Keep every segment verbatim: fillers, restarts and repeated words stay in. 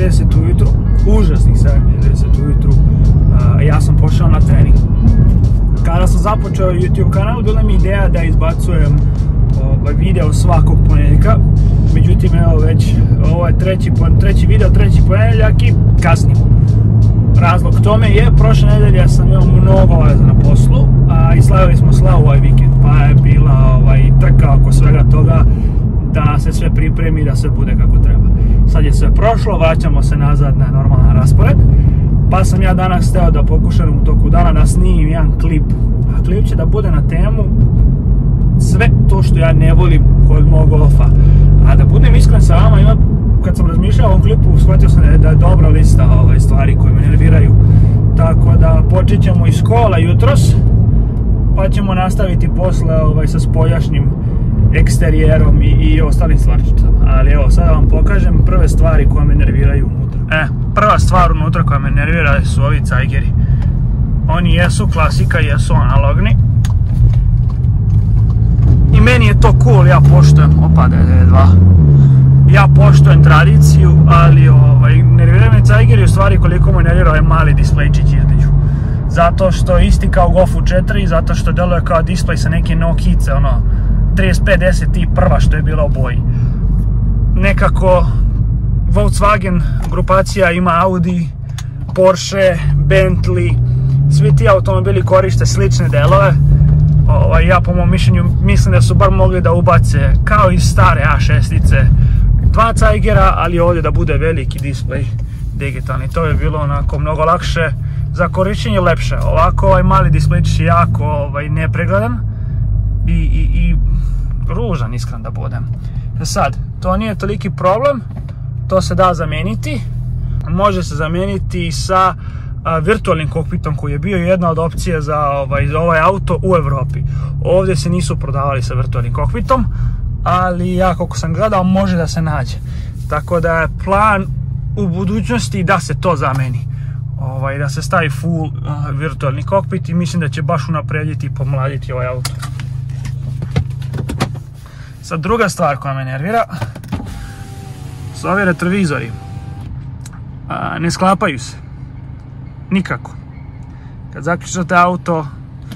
deset ujutru, užasnih sedam do deset ujutru, ja sam pošao na trening. Kada sam započeo YouTube kanal, bila mi ideja da izbacujem ovaj, video svakog ponedjeljka. Međutim, evo već, ovo je treći, treći video, treći ponedjeljak i kasnimo. Razlog tome je, prošle nedelje sam imao mnogo obaveza na poslu, a i slavili smo slavu ovaj vikend, pa je bila ovaj, trka oko svega toga da se sve pripremi, da sve bude kako treba. Sad je sve prošlo, vraćamo se nazad na normalan raspored, pa sam ja danas hteo da pokušam u toku dana da snimim jedan klip. A klip će da bude na temu sve to što ja ne volim kod mog golfa. A da budem iskren sa vama, ima, kad sam razmišljao o ovom klipu, shvatio sam da je dobra lista ovaj, stvari koje me nerviraju. Tako da počet ćemo iz kola jutros, pa ćemo nastaviti posle ovaj, sa spoljašnjim eksterijerom i, i ostalim stvarčicama. Ali evo, sada vam pokažem prve stvari koje me nerviraju unutra. E, prva stvar unutra koja me nervira su ovi cajgeri. Oni jesu klasika, jesu analogni. I meni je to cool, ja poštujem, opa, D D dva. Ja poštujem tradiciju, ali ovaj, nerviraju me cajgeri u stvari koliko me nervira ovaj mali displejčić između. Zato što isti kao Golfu četiri, zato što deluje kao displej sa neke Nokice, ono, trideset pet deset i prva što je bila u boji. Nekako Volkswagen grupacija ima Audi, Porsche, Bentley, svi ti automobili koriste slične delove. Ovaj, ja po mom mišljenju mislim da su bar mogli da ubace kao iz stare A šest-ice dva cajgera, ali ovdje da bude veliki displej digitalni. To je bilo onako mnogo lakše za korištenje, lepše. Ovako ovaj mali displejčić je jako ovaj, nepregledan i, i, i ružan, iskren da budem. Sad, to nije toliki problem, to se da zameniti. Može se zameniti sa a, virtualnim kokpitom koji je bio jedna od opcija za ovaj, za ovaj auto u Evropi. Ovdje se nisu prodavali sa virtualnim kokpitom, ali ja koliko sam gledao može da se nađe. Tako da je plan u budućnosti da se to zameni. Ovaj, da se stavi full a, virtualni kokpit i mislim da će baš unaprediti i pomladiti ovaj auto. Sad druga stvar koja me nervira su ovi retrovizori. A, ne sklapaju se. Nikako. Kad zaključate auto,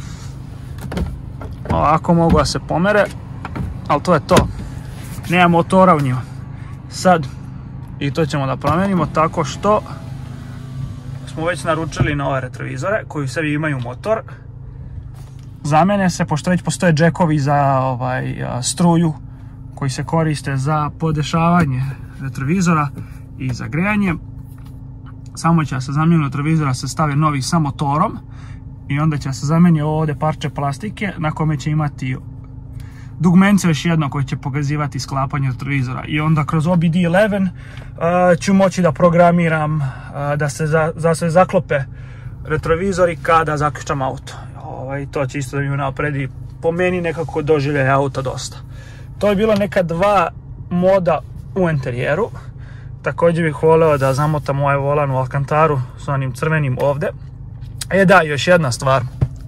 ovako mogu da se pomere, ali to je to. Nema motora u njima. Sad, i to ćemo da promenimo tako što smo već naručili nove retrovizore koji u sebi imaju motor. Zamene se, pošto već postoje džekovi za ovaj, struju koji se koriste za podešavanje retrovizora i za grejanje. Samo će se zamjenu retrovizora se stavi novi sa motorom i onda će se zameni ovdje parče plastike na kome će imati dugmence još jedno koje će pokazivati sklapanje retrovizora. I onda kroz O B D eleven uh, ću moći da programiram uh, da se za, za se zaklope retrovizori kada zaključam auto. Ovaj, to će isto da mi napredi po meni nekako doživljaje auto dosta. To je bilo neka dva moda u interijeru. Također bih voleo da zamotam ovaj volan u Alcantaru s onim crvenim ovdje. E da, još jedna stvar.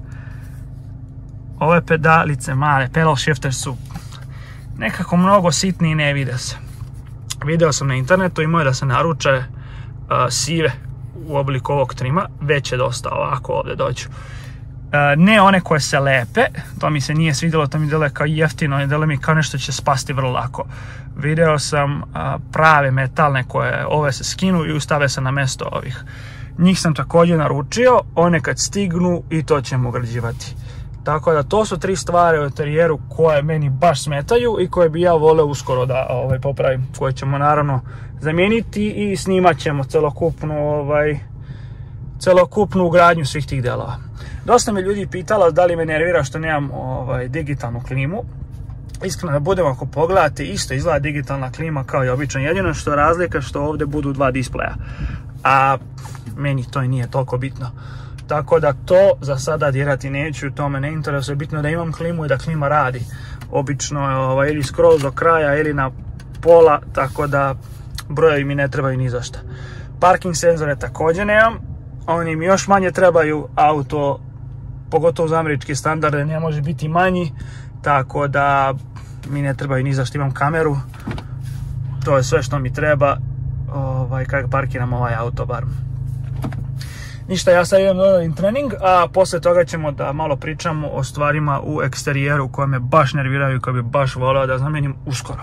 Ove pedalice male, pedal shifter su nekako mnogo sitni i ne vide se. Video sam na internetu, imao je da se naruče uh, sive u obliku ovog trima, već je dosta ovako ovdje dođu. Uh, ne one koje se lepe, to mi se nije svidjelo, to mi deluje kao jeftino i deluje mi kao nešto će spasti vrlo lako. Video sam uh, prave metalne koje ove se skinu i ustave se na mesto ovih. Njih sam također naručio, one kad stignu i to ćemo ugrađivati. Tako da to su tri stvari u interijeru koje meni baš smetaju i koje bi ja voleo uskoro da ovaj, popravim. Koje ćemo naravno zamijeniti i snimat ćemo celokupnu, ovaj, celokupnu ugradnju svih tih delova. Dosta me ljudi pitala da li me nervira što nemam ovaj, digitalnu klimu. Iskreno da budem, ako pogledate, isto izgleda digitalna klima kao i obično. Jedino što je razlika što ovdje budu dva displeja. A meni to i nije toliko bitno. Tako da to za sada dirati neću, to me ne interesuje. Bitno da imam klimu i da klima radi. Obično je ovaj, ili skroz do kraja ili na pola, tako da brojevi mi ne trebaju ni za šta. Parking senzore također nemam. Oni mi još manje trebaju, auto, pogotovo za američke standarde, ne može biti manji. Tako da mi ne trebaju ni za što, imam kameru. To je sve što mi treba. ovaj, kad parkiram ovaj auto bar. Ništa, ja sad idem dodatim trening, a poslije toga ćemo da malo pričamo o stvarima u eksterijeru koje me baš nerviraju i koje bi baš voleo da zamenim uskoro.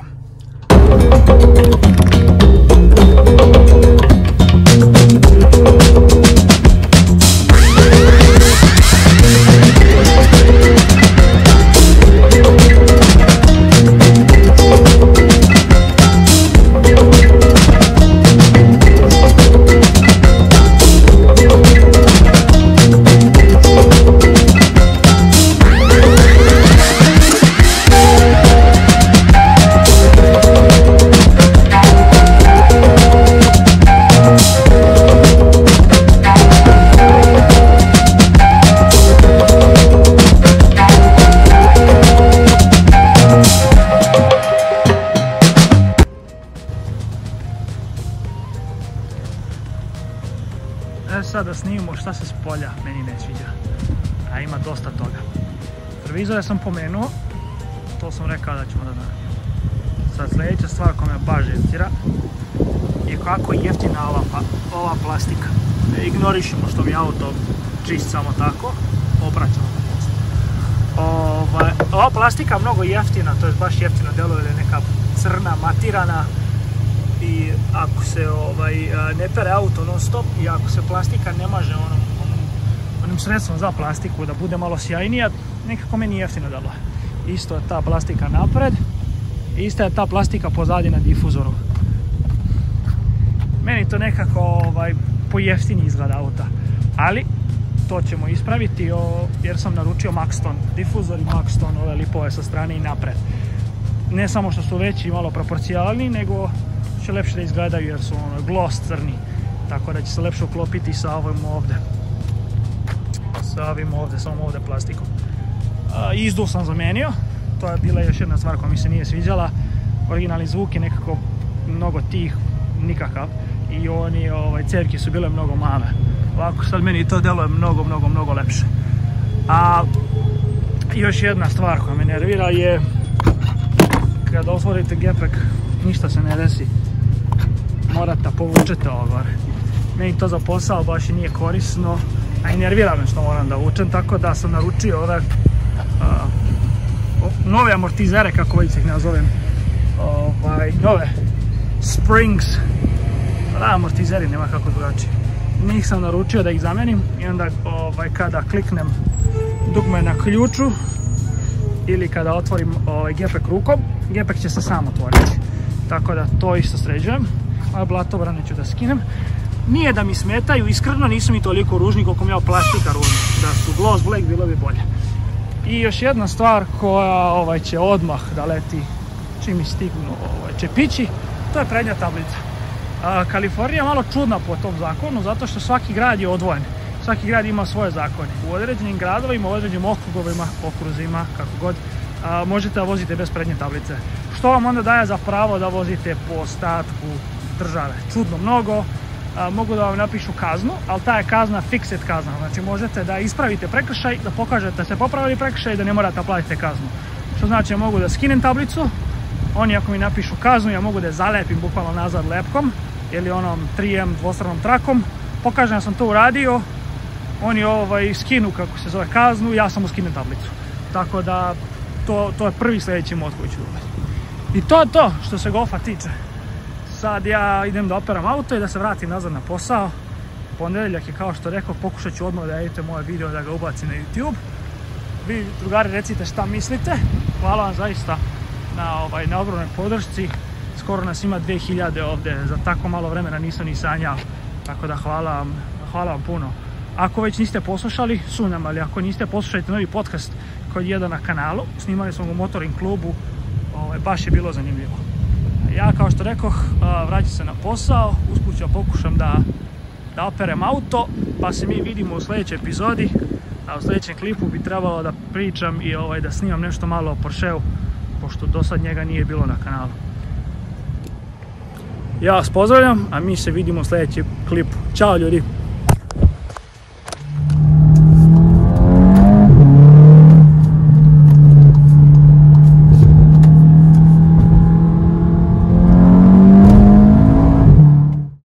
Da snimimo šta se s polja meni ne sviđa, a ima dosta toga. Televizore sam pomenuo, to sam rekao da ćemo da naravimo. Sad sljedeća stvar koja me baš živcira je kako je jeftina ova, ova plastika. Ignorišimo što mi auto čist samo tako, obraćamo ga posle. Ova, ova plastika mnogo jeftina, to je baš jeftino djeluje, ili neka crna, matirana. I ako se ovaj, ne pere auto non stop i ako se plastika ne maže onom, onom, onim sredstvom za plastiku da bude malo sjajnija, nekako meni jeftino delo. Isto je ta plastika napred, ista je ta plastika pozadi na difuzoru. Meni to nekako ovaj, pojeftini izgleda auta, ali to ćemo ispraviti o, jer sam naručio Maxton difuzor i Maxton ove lipove sa strane i napred. Ne samo što su veći i malo proporcionalni, nego će lepše da izgledaju jer su ono gloss crni, tako da će se lepše uklopiti sa ovim ovdje, sa ovim ovdje, sa ovom ovdje plastikom. Izduv sam zamenio, to je bila još jedna stvar koja mi se nije sviđala. Originalni zvuk je nekako mnogo tih, nikakav, i oni ovaj, cevke su bile mnogo male. Ovako sad meni to deluje mnogo, mnogo, mnogo lepše. A još jedna stvar koja me nervira je kada otvorite gepek, ništa se ne desi. Morate da povučete ovo gore. Meni to za posao baš i nije korisno, a i nervira me što moram da vučem, tako da sam naručio ove a, nove amortizere, kako već ih nazovem, ovaj, nove Springs, da, amortizeri, nema kako drugačije. Njih sam naručio da ih zamenim i onda ovaj, kada kliknem dugme na ključu ili kada otvorim ovaj, gepek rukom, gepek će se sam otvoriti. Tako da to isto sređujem. Ove blatobrane ću da skinem. Nije da mi smetaju, iskreno nisu mi toliko ružni koliko mi je plastika ružna. Da su gloss black bilo bi bolje. I još jedna stvar koja ovaj, će odmah da leti čim mi stignu ovaj, čepići, to je prednja tablica. A, Kalifornija je malo čudna po tom zakonu zato što svaki grad je odvojen. Svaki grad ima svoje zakone. U određenim gradovima, u određenim okrugovima, okruzima, kako god, a, možete da vozite bez prednje tablice. Što vam onda daje za pravo da vozite po ostatku države? Čudno mnogo. A, mogu da vam napišu kaznu, ali ta je kazna fixed kazna. Znači možete da ispravite prekršaj, da pokažete da ste popravili prekršaj i da ne morate platiti kaznu. Što znači ja mogu da skinem tablicu, oni ako mi napišu kaznu, ja mogu da je zalepim bukvalno nazad lepkom ili onom tri em dvostranom trakom, pokažem da sam to uradio, oni ovaj, skinu kako se zove kaznu, ja samo skinem tablicu. Tako da to, to je prvi sljedeći mod koji ću dobiti. I to je to što se golfa tiče. Sad ja idem da operam auto i da se vratim nazad na posao. Ponedjeljak je, kao što rekao, pokušat ću odmah da edite moje video, da ga ubacim na YouTube. Vi, drugari, recite šta mislite. Hvala vam zaista na, ovaj, na ogromnoj podršci. Skoro nas ima dvije hiljade ovdje, za tako malo vremena nisam ni sanjao. Tako da hvala vam, hvala vam puno. Ako već niste poslušali, sumnjam, ali ako niste, poslušajte novi podcast koji je jedan na kanalu. Snimali smo ga u Motoring klubu, ovaj, baš je bilo zanimljivo. Ja, kao što rekoh, vraćam se na posao, usput ću pokušam da, da operem auto, pa se mi vidimo u sljedećoj epizodi. A u sljedećem klipu bi trebalo da pričam i ovaj, da snimam nešto malo o Porscheu, pošto do sad njega nije bilo na kanalu. Ja vas pozdravljam, a mi se vidimo u sljedećem klipu. Ćao ljudi!